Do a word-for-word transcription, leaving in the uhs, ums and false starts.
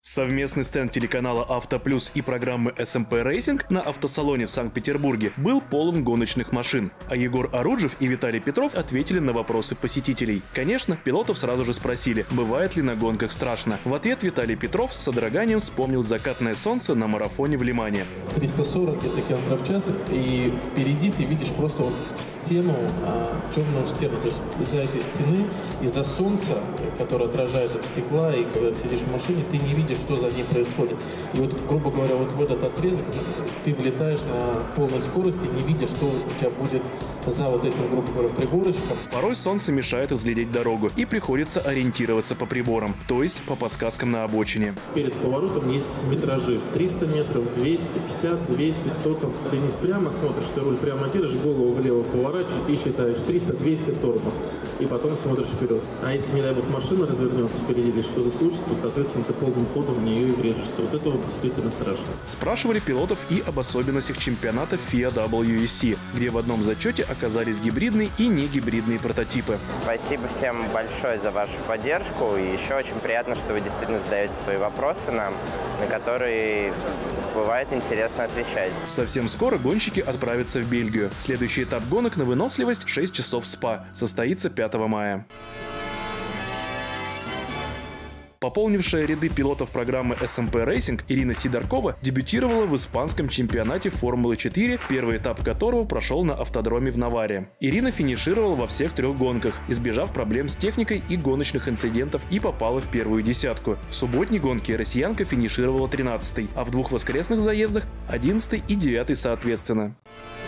Совместный стенд телеканала «Автоплюс» и программы эс эм пэ Racing на автосалоне в Санкт-Петербурге был полон гоночных машин, а Егор Оруджев и Виталий Петров ответили на вопросы посетителей. Конечно, пилотов сразу же спросили, бывает ли на гонках страшно. В ответ Виталий Петров с содроганием вспомнил закатное солнце на марафоне в Лимане. триста сорок где-то километров в час, и впереди ты видишь просто вот стену, а, темную стену, то есть из-за этой стены, из-за солнца, которое отражает от стекла, и когда ты сидишь в машине, ты не видишь, что за ней происходит. И вот, грубо говоря, вот в этот отрезок ты влетаешь на полной скорости, не видя, что у тебя будет за вот этим, грубо говоря, приборочком. Порой солнце мешает разглядеть дорогу, и приходится ориентироваться по приборам, то есть по подсказкам на обочине. Перед поворотом есть метражи. триста метров, двести пятьдесят, двести, сто. Там. Ты не прямо смотришь, ты руль прямо держишь, голову влево поворачиваешь и считаешь триста, двести тормоз. И потом смотришь вперед. А если, не дай бог, машина развернется впереди или что-то случится, то, соответственно, ты полным ходом в нее и врежешься. Вот это вот действительно страшно. Спрашивали пилотов и об особенностях чемпионата эф ай эй дабл ю и си, где в одном зачете оказались гибридные и негибридные прототипы. Спасибо всем большое за вашу поддержку. И еще очень приятно, что вы действительно задаете свои вопросы нам, на которые бывает интересно отвечать. Совсем скоро гонщики отправятся в Бельгию. Следующий этап гонок на выносливость шесть часов СПА состоится пятого мая. Пополнившая ряды пилотов программы эс эм пэ Racing Ирина Сидоркова дебютировала в испанском чемпионате Формулы четыре, первый этап которого прошел на автодроме в Наваре. Ирина финишировала во всех трех гонках, избежав проблем с техникой и гоночных инцидентов, и попала в первую десятку. В субботней гонке россиянка финишировала тринадцатой, а в двух воскресных заездах – одиннадцатой и девятой соответственно.